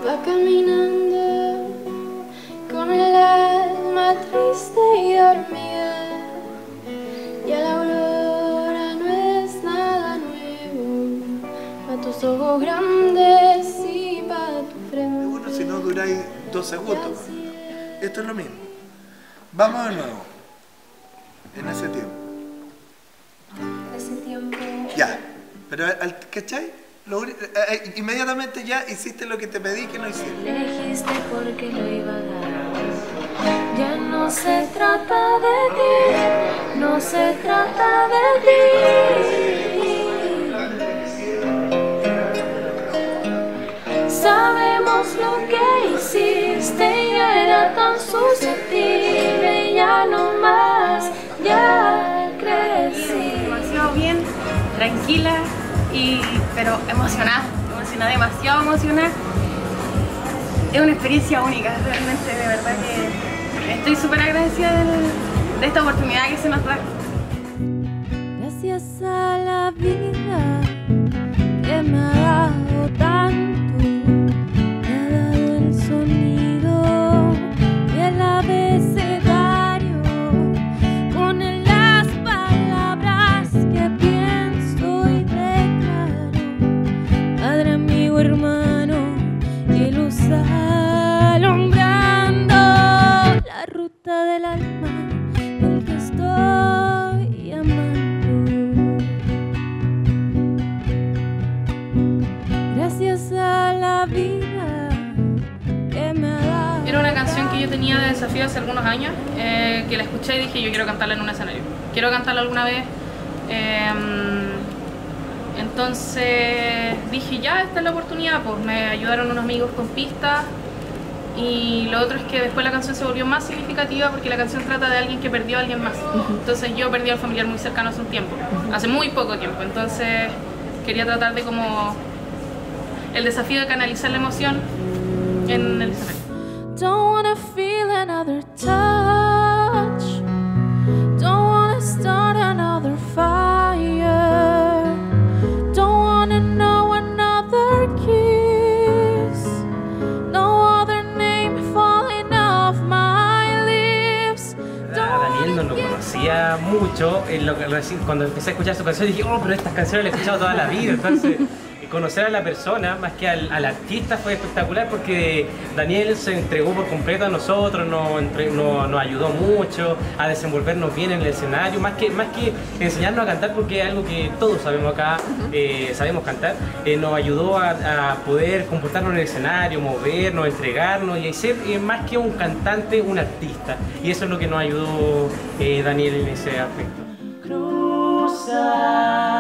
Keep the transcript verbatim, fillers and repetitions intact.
va caminando con el alma triste y dormida, y a la aurora no es nada nuevo, pa' tus ojos grandes y pa' tu frente. Bueno, si no duráis dos segundos, esto es lo mismo. Vamos de nuevo. En ese tiempo. En ese tiempo... Ya, pero ¿cachai? Lo, eh, eh, inmediatamente ya hiciste lo que te pedí que no hiciste. Elegiste porque lo iba a dar. Ya no se trata de ti, no se trata de ti. Sabemos lo que hiciste, ya era tan susceptible, ya no más, ya crecí. Demasiado bien, tranquila, y, pero emocionada, emocionada, demasiado emocionada. Es una experiencia única, realmente, de verdad que estoy súper agradecida de, de esta oportunidad que se nos da. Gracias a la vida que me ha dado tanto, me ha dado el sonido y el abecedario, con las palabras que pienso y declaro. Padre, amigo, hermano y luz alumbrando la ruta del alma del que estoy amando. Gracias a la vida que me ha dado. Era una canción que yo tenía de desafío hace algunos años, eh, que la escuché y dije yo quiero cantarla en un escenario. Quiero cantarla alguna vez. Eh, entonces dije ya, esta es la oportunidad, pues me ayudaron unos amigos con pistas. Y lo otro es que después la canción se volvió más significativa porque la canción trata de alguien que perdió a alguien más. Entonces yo perdí al familiar muy cercano hace un tiempo, hace muy poco tiempo. Entonces quería tratar de como el desafío de canalizar la emoción en el escenario. Don't wanna feel another touch, don't wanna start another fire, don't wanna know another kiss, no other name falling off my lips. A Daniel no lo conocía mucho, en lo que, recién, cuando empecé a escuchar su canción dije, oh, pero estas canciones las he escuchado toda la vida, entonces conocer a la persona más que al, al artista fue espectacular porque Daniel se entregó por completo a nosotros, nos, entre, nos, nos ayudó mucho a desenvolvernos bien en el escenario, más que, más que enseñarnos a cantar porque es algo que todos sabemos acá, eh, sabemos cantar, eh, nos ayudó a, a poder comportarnos en el escenario, movernos, entregarnos y ser eh, más que un cantante, un artista, y eso es lo que nos ayudó eh, Daniel en ese aspecto. Cruza